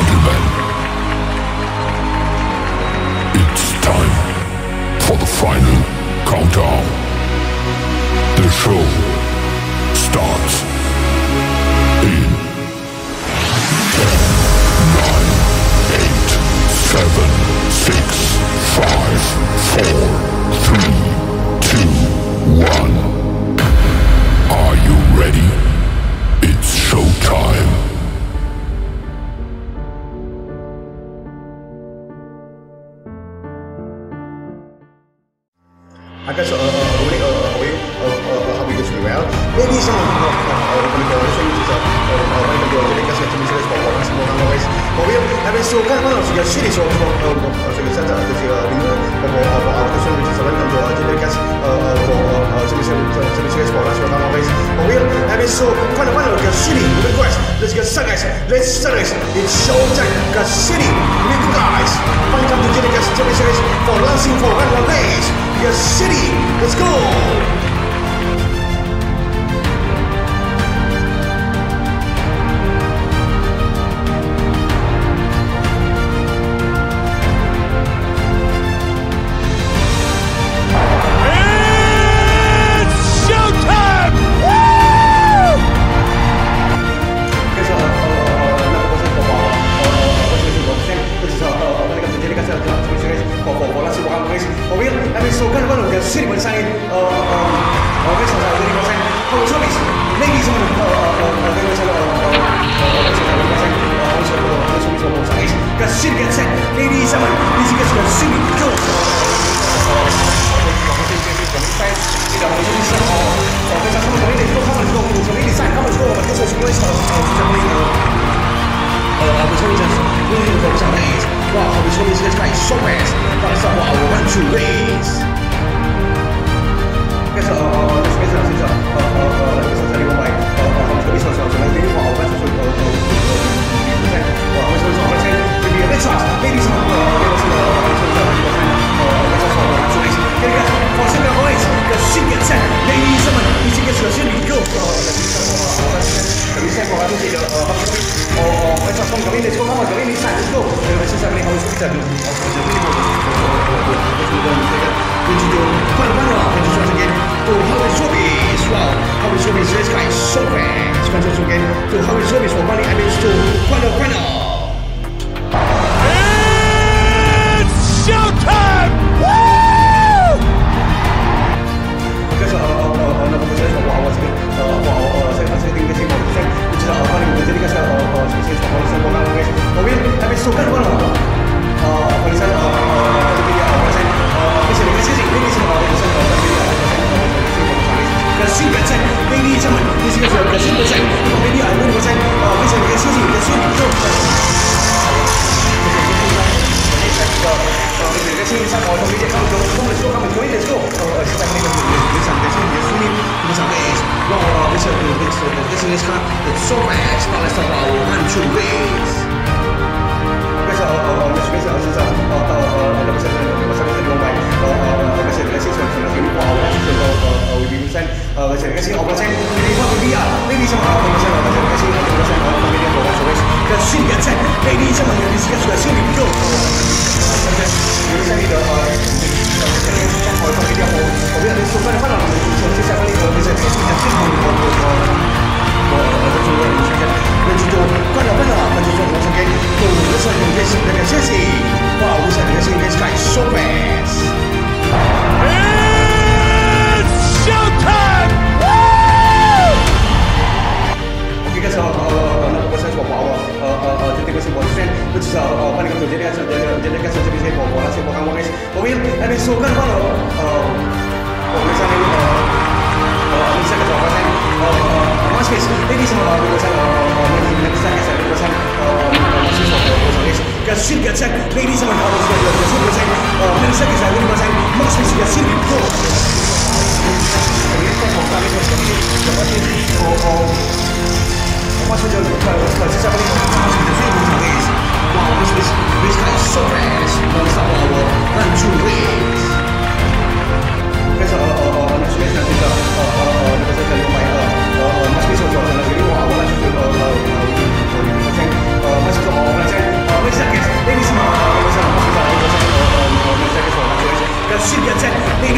gentlemen, it's time for the final countdown. The show starts in 10, 9, 8, 7, 6, 5, 4, 3, 2, 1. Are you ready? It's showtime. I guess how we do well. Maybe some let's sunrise. It's showtime. Got city with you guys. Welcome to Genicast TV series for launching for 1 days. Your city. Let's go. City when signing ladies and city gets set, ladies and city go.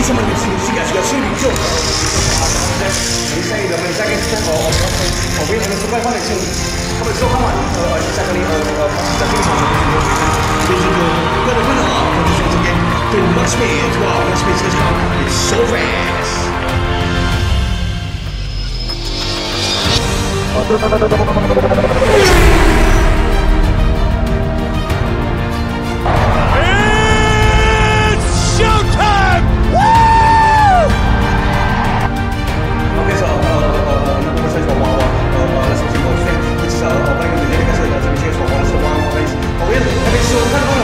ladies and gentlemen, you guys got shooting go. They say the second step of winning the Super Bowl election. So come on, exactly, the things on the to get to much speed. Wow, much speed is gone. It's so fast. It's showtime! Woo! Okay, so number one for let's see what thing, which is opening the dedication to the church for one so one place. Okay, having so kind of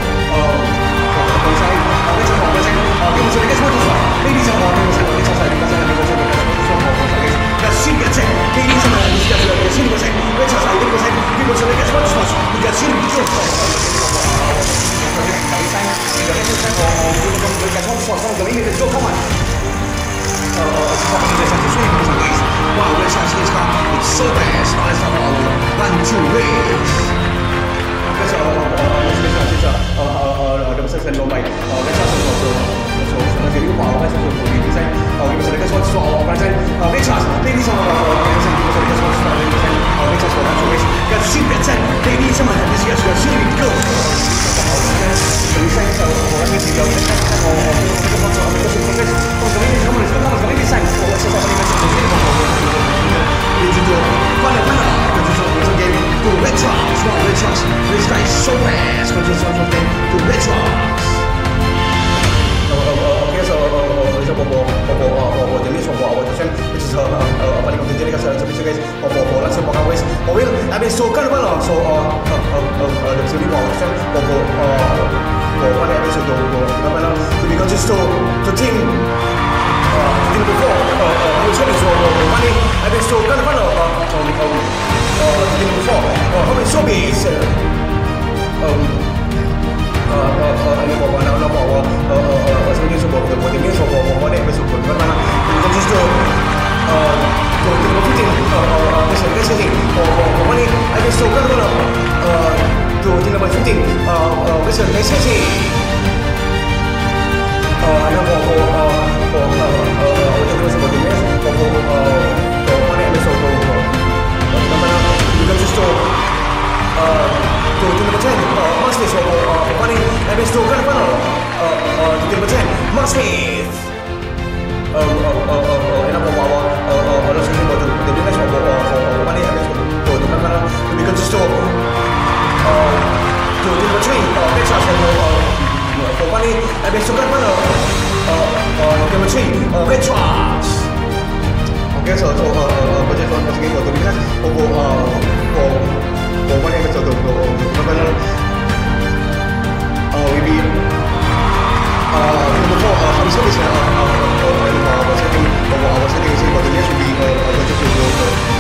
ladies and wow, Red Sox is gone. It's so fast. Let's have a 1, 2 race. That's the second low by Red Sox so jadi lupa apa sih untuk desain kita sedang soal soal apa desain Red Sox ladies and Red Sox for race got shoot that set ladies and this guys got shoot go desain orang ini tidak this guy is so fast. Control something to Red Sox. Okay, so jenis which is paling penting jadi saya sebut guys langsung pakai wes. Will habis so kan mana so the sini mau mana habis itu mana because just to team before so money habis so kan mana team before how many zombies ini bawa nama bawa sebenarnya sebuah ini sebuah bawa ini besok kan mana justru to fitting basically bawa ini ada so kan mana to tidak fitting basically ada bawa sebuah ini bawa ini besok mana juga justru to number 10 Mark Smith money habis tu kan apa to number 10 Mark Smith enak bawa kalau sini buat the next money habis tu kan mana lebih kan justru to number 3 Texas for money habis tu kan mana number 3 Red Sox. Okay, so budget on the game for the next one episode of we be before some service our setting is about the next will be budget to go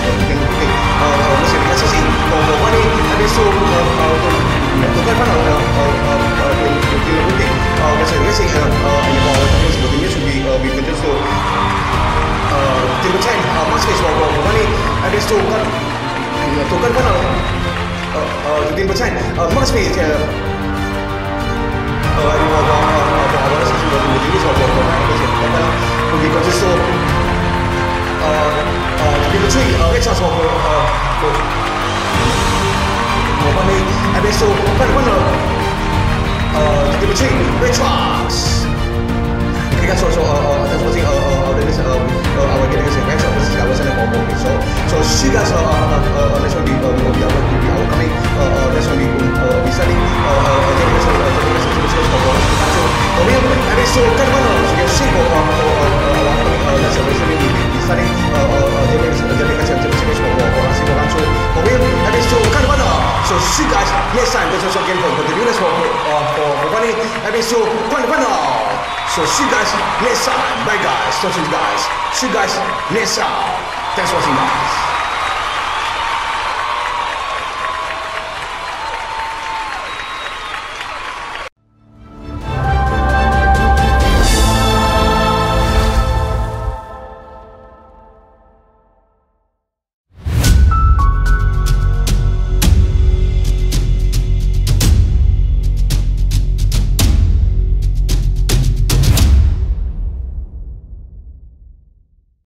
one episode to get one we can just Timber 10 Mark Smith money episode to get one to Timber 10 Mark Smith Red Sox Red Sox. Okay, guys, so that's what our getting Red Sox versus I wasn't so she guys let's be our coming let's be studying so kan mana sebagai symbol let's be studying jadi kasi orang sibuk langsung habis tu kan mana so she guys next time there's also game for the viewers for money habis tu kan mana so she guys next time bye guys talk to you guys see you guys next time thanks for watching guys.